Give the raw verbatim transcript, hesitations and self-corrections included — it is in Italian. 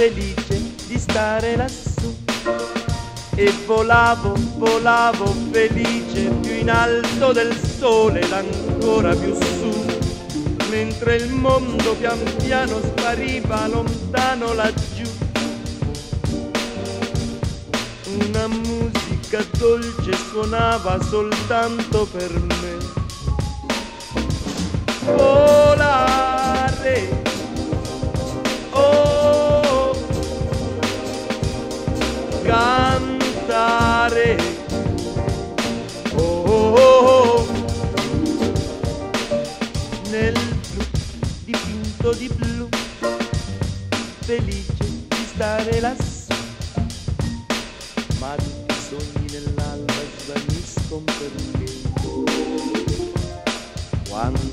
felice di stare lassù. E volavo, volavo felice più in alto del sole ed ancora più su, mentre il mondo pian piano spariva lontano laggiù. Una musica dolce suonava soltanto per me. Volare, oh, cantare, oh, oh, oh, nel blu dipinto di blu, felice di stare lassù. Ma tutti i sogni nell'alba svaniscono perché quando